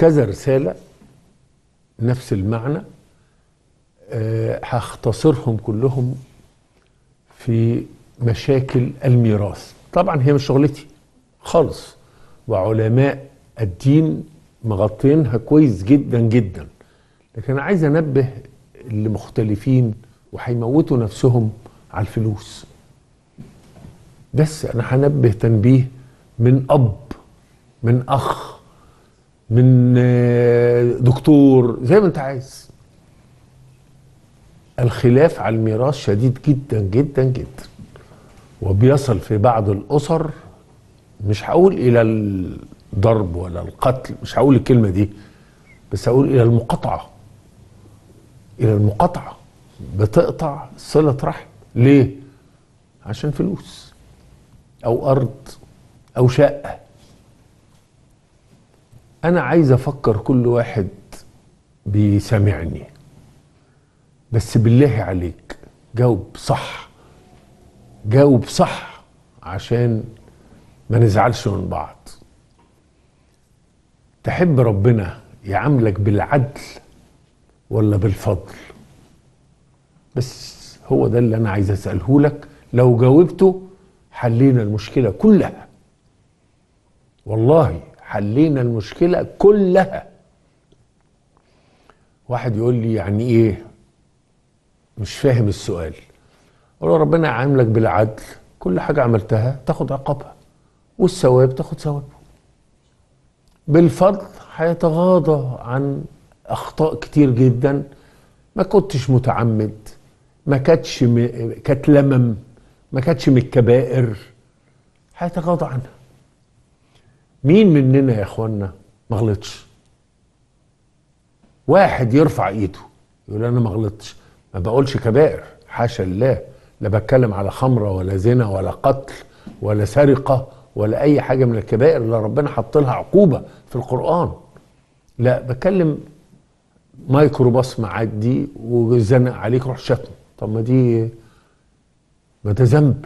كذا رسالة نفس المعنى، هختصرهم كلهم في مشاكل الميراث. طبعا هي مش شغلتي خالص، وعلماء الدين مغطينها كويس جدا جدا، لكن انا عايز انبه اللي مختلفين وهيموتوا نفسهم على الفلوس. بس انا هنبه تنبيه من اب، من اخ، من دكتور، زي ما انت عايز. الخلاف على الميراث شديد جدا جدا جدا، وبيصل في بعض الاسر، مش هقول الى الضرب ولا القتل، مش هقول الكلمه دي، بس هقول الى المقاطعه. الى المقاطعه، بتقطع صله رحم. ليه؟ عشان فلوس او ارض او شقه. انا عايز افكر كل واحد بيسامعني، بس بالله عليك جاوب صح، جاوب صح عشان ما نزعلش من بعض. تحب ربنا يعاملك بالعدل ولا بالفضل؟ بس هو ده اللي انا عايز اساله لك. لو جاوبته حلينا المشكله كلها، والله حلينا المشكله كلها. واحد يقول لي يعني ايه؟ مش فاهم السؤال. اقول له ربنا يعاملك بالعدل، كل حاجه عملتها تاخد عقابها، والثواب تاخد ثوابه. بالفضل هيتغاضى عن اخطاء كتير جدا ما كنتش متعمد، ما كانتش كانت لمم، ما كانتش من الكبائر، هيتغاضى عنها. مين مننا يا اخوانا ما غلطش؟ واحد يرفع ايده يقول انا ما غلطتش. ما بقولش كبائر، حاشا الله، لا بتكلم على خمره ولا زنا ولا قتل ولا سرقه ولا اي حاجه من الكبائر اللي ربنا حط لها عقوبه في القران. لا، بتكلم ميكروباص معدي وزنق عليك روح شتم. طب ما ده ذنب،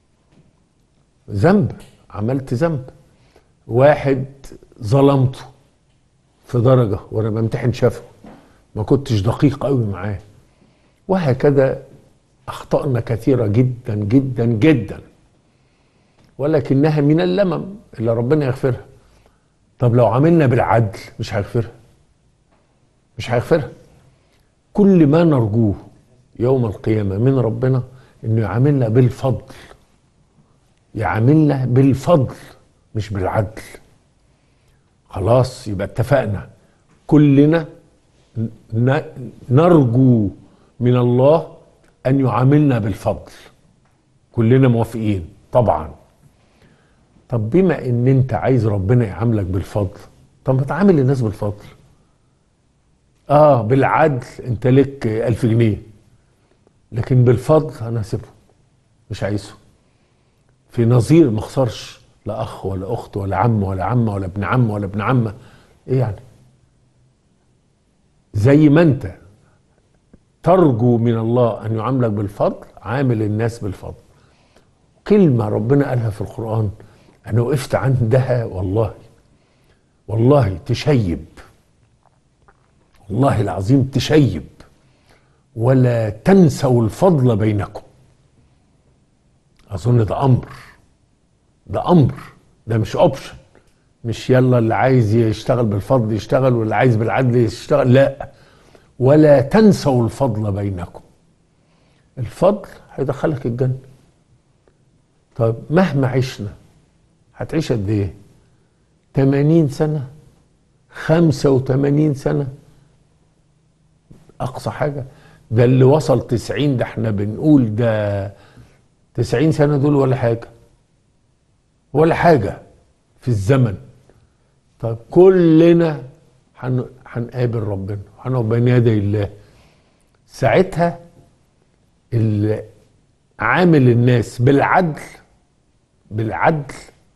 ذنب، عملت ذنب. واحد ظلمته في درجه وانا بمتحن شفوي، ما كنتش دقيق قوي معاه، وهكذا اخطأنا كثيره جدا جدا جدا، ولكنها من اللمم اللي ربنا يغفرها. طب لو عملنا بالعدل مش هيغفرها، مش هيغفرها. كل ما نرجوه يوم القيامه من ربنا انه يعاملنا بالفضل، يعاملنا بالفضل مش بالعدل. خلاص، يبقى اتفقنا كلنا نرجو من الله ان يعاملنا بالفضل. كلنا موافقين طبعا. طب بما ان انت عايز ربنا يعاملك بالفضل، طب ما تعامل الناس بالفضل. بالعدل انت لك 1000 جنيه، لكن بالفضل انا هسيبه، مش عايزه. في نظير ما اخسرش لا اخ ولا اخت ولا عم ولا عمه ولا ابن عم ولا ابن عمه. ايه يعني؟ زي ما انت ترجو من الله ان يعاملك بالفضل، عامل الناس بالفضل. كلمه ربنا قالها في القران انا وقفت عندها، والله تشيب، والله العظيم تشيب. ولا تنسوا الفضل بينكم. اظن ده امر، ده مش اوبشن. مش يلا اللي عايز يشتغل بالفضل يشتغل واللي عايز بالعدل يشتغل، لا. ولا تنسوا الفضل بينكم. الفضل هيدخلك الجنة. طيب مهما عشنا، هتعيش قد ايه؟ 80 سنة، 85 سنة اقصى حاجة. ده اللي وصل 90 ده احنا بنقول ده 90 سنة دول ولا حاجة، ولا حاجة في الزمن. طيب كلنا هنقابل ربنا، هنقف بين يدي الله. ساعتها اللي عامل الناس بالعدل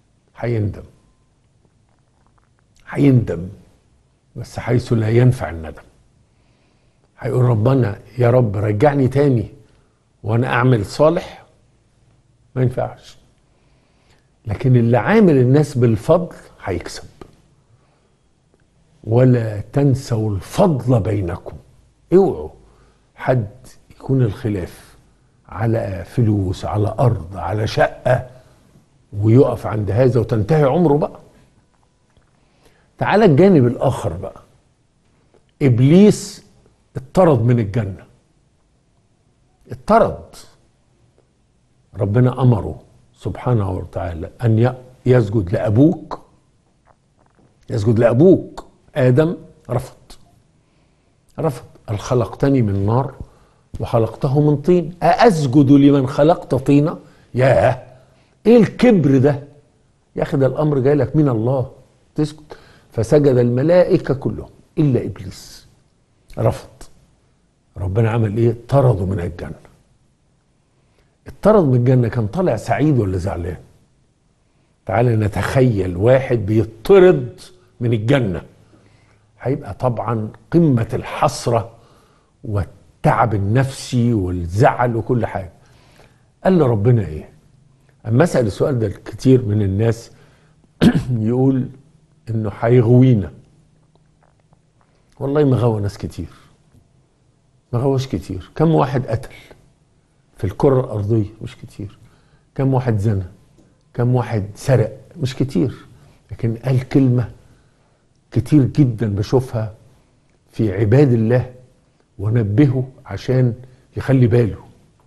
هيندم، بس حيث لا ينفع الندم. هيقول ربنا يا رب رجعني تاني وانا اعمل صالح. ما ينفعش. لكن اللي عامل الناس بالفضل هيكسب. ولا تنسوا الفضل بينكم. اوعوا حد يكون الخلاف على فلوس، على أرض، على شقة، ويقف عند هذا وتنتهي عمره بقى. تعالى الجانب الآخر بقى. إبليس اتطرد من الجنة، اتطرد. ربنا أمره سبحانه وتعالى أن يسجد لأبوك، يسجد لأبوك آدم. رفض، رفض. قال خلقتني من نار وخلقته من طين، أأسجد لمن خلقت طينة؟ ياه، ايه الكبر ده يا اخي؟ ده الامر جاي لك من الله، تسجد. فسجد الملائكة كلهم إلا إبليس، رفض. ربنا عمل ايه؟ طرده من الجنة. اتطرد من الجنة، كان طالع سعيد ولا زعلان؟ تعالى نتخيل واحد بيطرد من الجنة، هيبقى طبعا قمة الحسرة والتعب النفسي والزعل وكل حاجة. قال له ربنا ايه؟ اما اسأل السؤال ده كتير من الناس يقول انه هيغوينا. والله ما غوى ناس كتير، ما غواش كتير. كم واحد قتل في الكرة الأرضية؟ مش كتير. كم واحد زنى؟ كم واحد سرق؟ مش كتير. لكن قال كلمة كتير جدا بشوفها في عباد الله ونبهه عشان يخلي باله.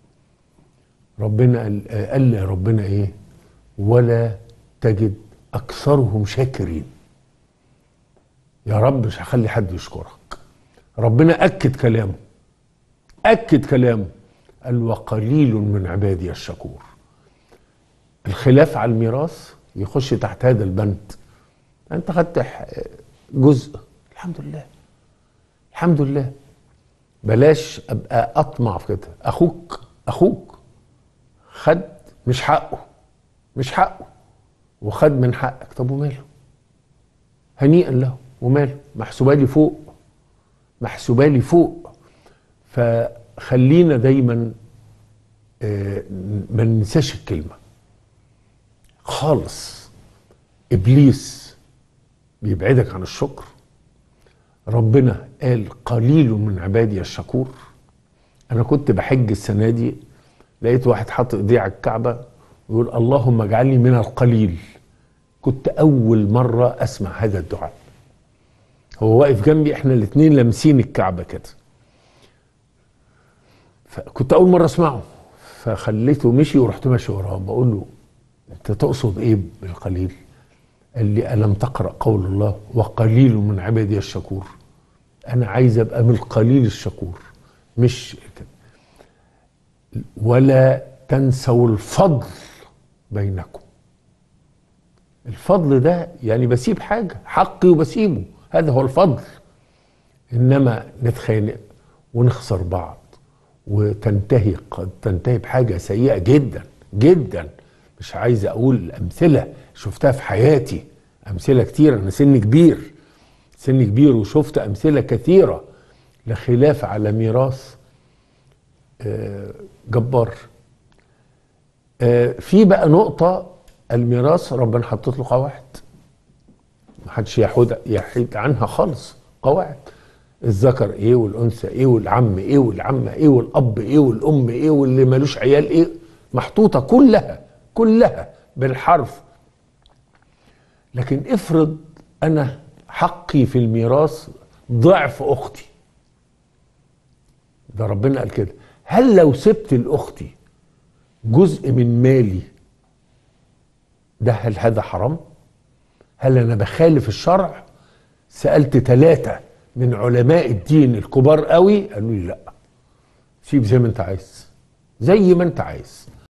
ربنا قال ربنا ايه؟ ولا تجد أكثرهم شاكرين. يا رب مش هخلي حد يشكرك. ربنا أكد كلامه، أكد كلامه، قال وقليل من عبادي الشكور. الخلاف على الميراث يخش تحت هذا البند. أنت خدت جزء، الحمد لله، الحمد لله. بلاش أبقى أطمع في كده. أخوك خد مش حقه، مش حقه، وخد من حقك. طب وماله؟ هنيئا له، وماله؟ محسوبة لي فوق، محسوبة لي فوق. فخلينا دايما ما ننساش الكلمة خالص. إبليس بيبعدك عن الشكر. ربنا قال قليل من عبادي الشكور. أنا كنت بحج السنة دي، لقيت واحد حاطط ايديه على الكعبة ويقول اللهم اجعلني من القليل. كنت أول مرة أسمع هذا الدعاء. هو واقف جنبي، احنا الاتنين لامسين الكعبة كده، فكنت أول مرة أسمعه. فخليته مشي ورحت ماشي وراه، بقول له أنت تقصد إيه بالقليل؟ قال لي ألم تقرأ قول الله وقليل من عبادي الشكور؟ أنا عايز أبقى من القليل الشكور، مش كده. ولا تنسوا الفضل بينكم. الفضل ده يعني بسيب حاجة حقي وبسيبه، هذا هو الفضل. إنما نتخانق ونخسر بعض وتنتهي، قد تنتهي بحاجة سيئة جدا جدا. مش عايز أقول أمثلة شفتها في حياتي، أمثلة كتير. أنا سن كبير، سن كبير، وشفت أمثلة كثيرة لخلاف على ميراث جبار. في بقى نقطة، الميراث ربنا حطت له قواعد محدش يحيد عنها خالص. قواعد الذكر ايه والانثى ايه والعم ايه والعمه ايه والاب ايه والام ايه واللي مالوش عيال ايه، محطوطه كلها كلها بالحرف. لكن افرض انا حقي في الميراث ضعف اختي، ده ربنا قال كده. هل لو سبت لاختي جزء من مالي ده، هل هذا حرام؟ هل انا بخالف الشرع؟ سألت 3 من علماء الدين الكبار قوي، قالوا لي لا، سيب زي ما انت عايز، زي ما انت عايز.